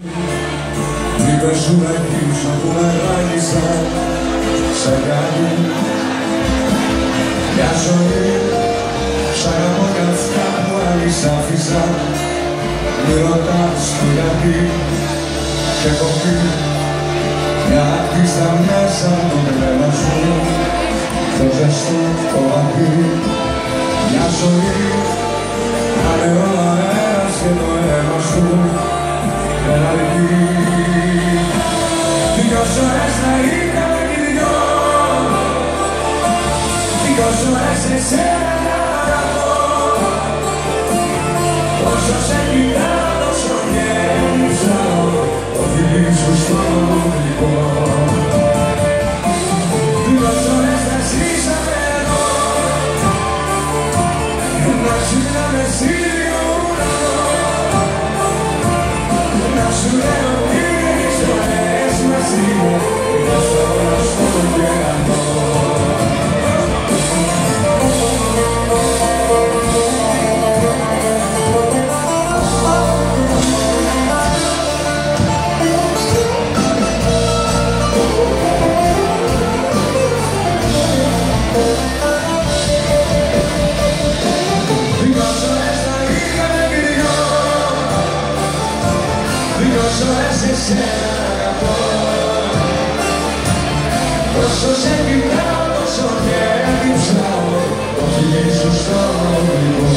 Είπες σου να πίσω που μεγάλησα σε κάτι μια ζωή. Σ' αγαπώ κι αυτά που άλλοι σ' άφησα. Μη ρωτάς το γιατί και έχω πει μια ακτίστα μέσα από το πνεύμα σου. Το ζεστό, το βαθύ, μια ζωή. Ale ο αέρας και το αίμα σου δεν αρκεί. Δυο ώρες να είχαμε κι δυο, δυο ώρες εσένα να αγαπώ. Όσο σε κοιτάω τόσο γέμισα το φιλί σου στο γλυκό. Δυο ώρες να ζήσαμε εδώ, να ξύναμε σύριο ουρανό. Να σου λέω τις ζωές μαζί μου, δυο ώρες στον κερατό. Εσένα αγαπώ. Όσο σε κοιτάω τόσο και αντιψάω το φιλί σου στο γλυκό.